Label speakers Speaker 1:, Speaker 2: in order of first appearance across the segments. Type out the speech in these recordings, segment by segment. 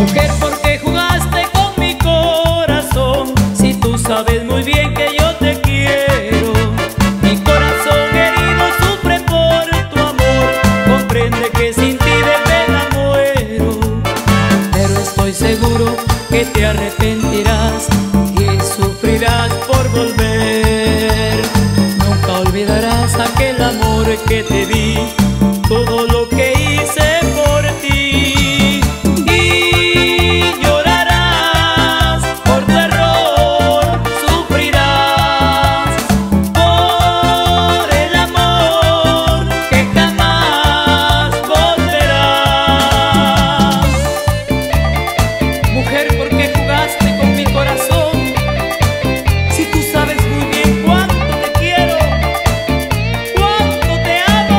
Speaker 1: Mujer, ¿por qué jugaste con mi corazón? Si tú sabes muy bien que yo te quiero. Mi corazón herido sufre por tu amor. Comprende que sin ti de pena muero. Pero estoy seguro que te arrepentirás y sufrirás por volver. Nunca olvidarás aquel amor que te di, todo lo que hice por ti. Y llorarás por tu error, sufrirás por el amor que jamás volverá. Mujer, ¿por qué jugaste con mi corazón? Si tú sabes muy bien cuánto te quiero, cuánto te amo.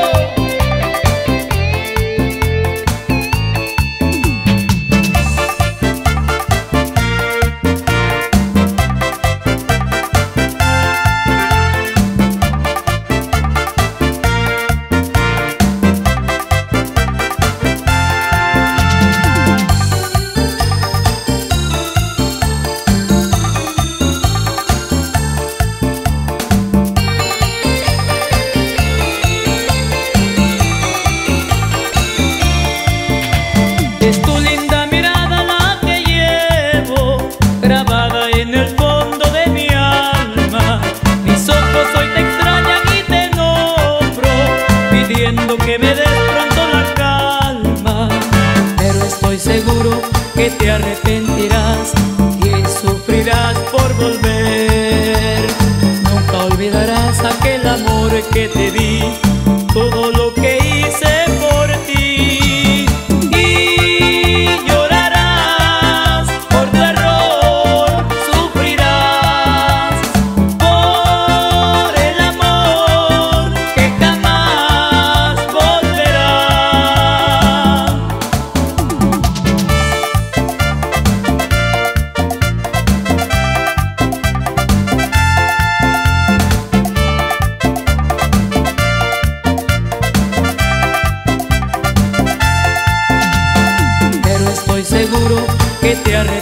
Speaker 1: Es tu linda mirada la que llevo grabada en el fondo de mi alma. Mis ojos hoy te extrañan y te nombro, pidiendo que me des pronto la calma. Pero estoy seguro que te arrepentirás y sufrirás por volver. Nunca olvidarás aquel amor que te di, todo lo que hice por ti. Seguro que te arrepentirás